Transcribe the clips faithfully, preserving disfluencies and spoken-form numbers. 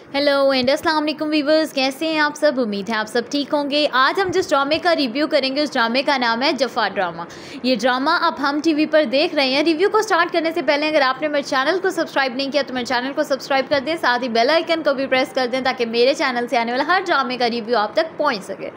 Hello and अस्सलाम वालेकुम viewers, कैसे हैं आप सब। उम्मीद है आप सब ठीक होंगे। आज हम जिस ड्रामे का रिव्यू करेंगे उस ड्रामे का नाम है जफ़ा ड्रामा। ये ड्रामा अब हम टीवी पर देख रहे हैं। रिव्यू को स्टार्ट करने से पहले अगर आपने मेरे चैनल को सब्सक्राइब नहीं किया तो मेरे चैनल को सब्सक्राइब कर दें, साथ ही बेल आइकन को भी प्रेस कर दें ताकि मेरे चैनल से आने वाला हर ड्रामे का रिव्यू आप तक पहुँच सके।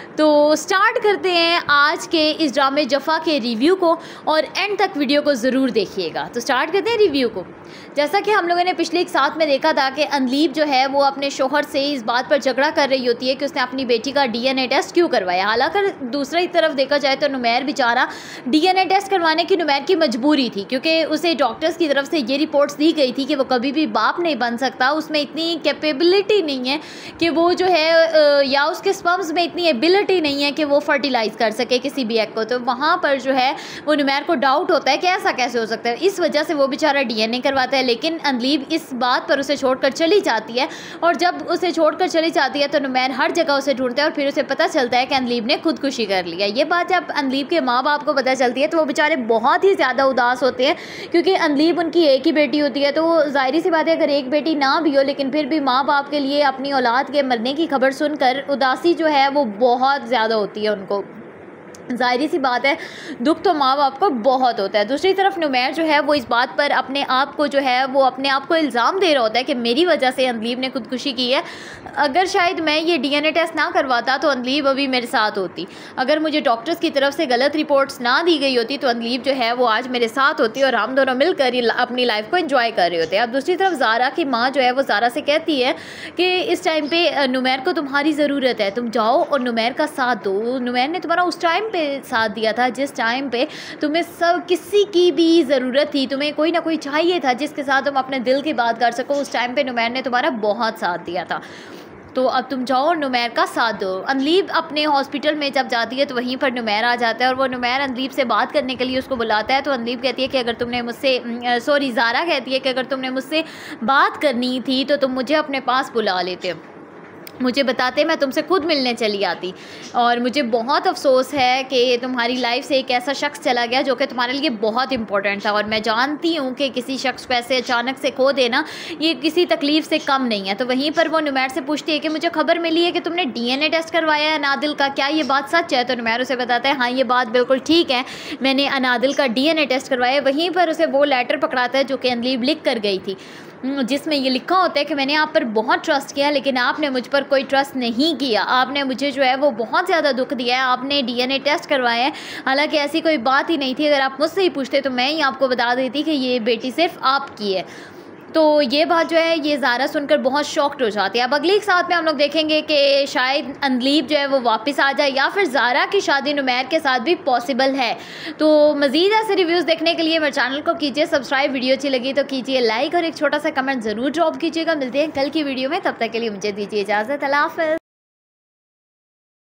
तो स्टार्ट करते हैं आज के इस ड्रामे जफ़ा के रिव्यू को और एंड तक वीडियो को ज़रूर देखिएगा। तो स्टार्ट करते हैं रिव्यू को। जैसा कि हम लोगों ने पिछले एक साथ में देखा था कि अनलीब जो है वो अपने शोहर से इस बात पर झगड़ा कर रही होती है कि उसने अपनी बेटी का डीएनए टेस्ट क्यों करवाया। हालांकि दूसरी तरफ देखा जाए तो नुमैर बेचारा डीएनए टेस्ट करवाने की नुमैर की मजबूरी थी, क्योंकि उसे डॉक्टर्स की तरफ से ये रिपोर्ट्स दी गई थी कि वो कभी भी बाप नहीं बन सकता, उसमें इतनी कैपेबिलिटी नहीं है कि वो जो है या उसके स्पर्म्स में इतनी एबिलिटी नहीं है कि वो फर्टिलाइज कर सके किसी भी एग को। तो वहाँ पर जो है वो नुमैर को डाउट होता है कि ऐसा कैसे हो सकता है। इस वजह से वो बेचारा डीएनए करवाता है, लेकिन अनलीब इस बात पर उसे छोड़कर चली जाती है और जब उसे छोड़कर चली जाती है तो नुमैर हर जगह उसे ढूंढता है और फिर उसे पता चलता है कि अनलीब ने खुदकुशी कर लिया। ये बात जब अनलीब के माँ बाप को पता चलती है तो वो बेचारे बहुत ही ज़्यादा उदास होते हैं, क्योंकि अनलीब उनकी एक ही बेटी होती है। तो जाहिर सी बात है अगर एक बेटी ना भी हो लेकिन फिर भी माँ बाप के लिए अपनी औलाद के मरने की खबर सुनकर उदासी जो है वो बहुत ज़्यादा होती है उनको। ज़ाहिर सी बात है दुख तो माँ बाप को बहुत होता है। दूसरी तरफ नुमैर जो है वो इस बात पर अपने आप को जो है वो अपने आप को इल्ज़ाम दे रहा होता है कि मेरी वजह से अनलीब ने खुदकुशी की है। अगर शायद मैं ये डीएनए टेस्ट ना करवाता तो अनलीब अभी मेरे साथ होती। अगर मुझे डॉक्टर्स की तरफ से गलत रिपोर्ट्स ना दी गई होती तो अनलीब जो है वो आज मेरे साथ होती और हम दोनों मिलकर अपनी लाइफ को एंजॉय कर रहे होते। अब दूसरी तरफ ज़ारा की माँ जो है वो ज़ारा से कहती है कि इस टाइम पे नुमैर को तुम्हारी ज़रूरत है, तुम जाओ और नुमैर का साथ दो। नुमैर ने तुम्हारा उस टाइम साथ दिया था जिस टाइम पे तुम्हें सब किसी की भी ज़रूरत थी, तुम्हें कोई ना कोई चाहिए था जिसके साथ तुम अपने दिल की बात कर सको। उस टाइम पे नुमैर ने तुम्हारा बहुत साथ दिया था, तो अब तुम जाओ और नुमैर का साथ दो। अनलीब अपने हॉस्पिटल में जब जाती है तो वहीं पर नुमैर आ जाता है और वो नुमैर अनलीब से बात करने के लिए उसको बुलाता है। तो अनलीब कहती है कि अगर तुमने मुझसे सॉरी ज़ारा कहती है कि अगर तुमने मुझसे बात करनी थी तो तुम मुझे अपने पास बुला लेते, मुझे बताते, मैं तुमसे खुद मिलने चली आती। और मुझे बहुत अफसोस है कि तुम्हारी लाइफ से एक ऐसा शख्स चला गया जो कि तुम्हारे लिए बहुत इंपॉर्टेंट था। और मैं जानती हूँ कि किसी शख्स को ऐसे अचानक से खो देना ये किसी तकलीफ़ से कम नहीं है। तो वहीं पर वो नुमैर से पूछती है कि मुझे खबर मिली है कि तुमने डीएनए टेस्ट करवाया है अनादिल का, क्या ये बात सच है। तो नुमैर उसे बताता है हाँ ये बात बिल्कुल ठीक है, मैंने अनादिल का डीएनए टेस्ट करवाया। वहीं पर उसे वो लेटर पकड़ाता है जो कि अनलीब लिख कर गई थी, जिसमें ये लिखा होता है कि मैंने आप पर बहुत ट्रस्ट किया लेकिन आपने मुझ पर कोई ट्रस्ट नहीं किया, आपने मुझे जो है वो बहुत ज़्यादा दुख दिया है, आपने डीएनए टेस्ट करवाया है, हालांकि ऐसी कोई बात ही नहीं थी। अगर आप मुझसे ही पूछते तो मैं ही आपको बता देती कि ये बेटी सिर्फ आपकी है। तो ये बात जो है ये ज़ारा सुनकर बहुत शॉक्ड हो जाती है। अब अगली एक साथ में हम लोग देखेंगे कि शायद अनलीब जो है वो वापस आ जाए या फिर ज़ारा की शादी नुमैर के साथ भी पॉसिबल है। तो मज़ीद ऐसे रिव्यूज़ देखने के लिए मेरे चैनल को कीजिए सब्सक्राइब, वीडियो अच्छी लगी तो कीजिए लाइक और एक छोटा सा कमेंट ज़रूर ड्रॉप कीजिएगा। मिलते हैं कल की वीडियो में, तब तक के लिए मुझे दीजिए इजाज़त। अल्लाह हाफ़िज़।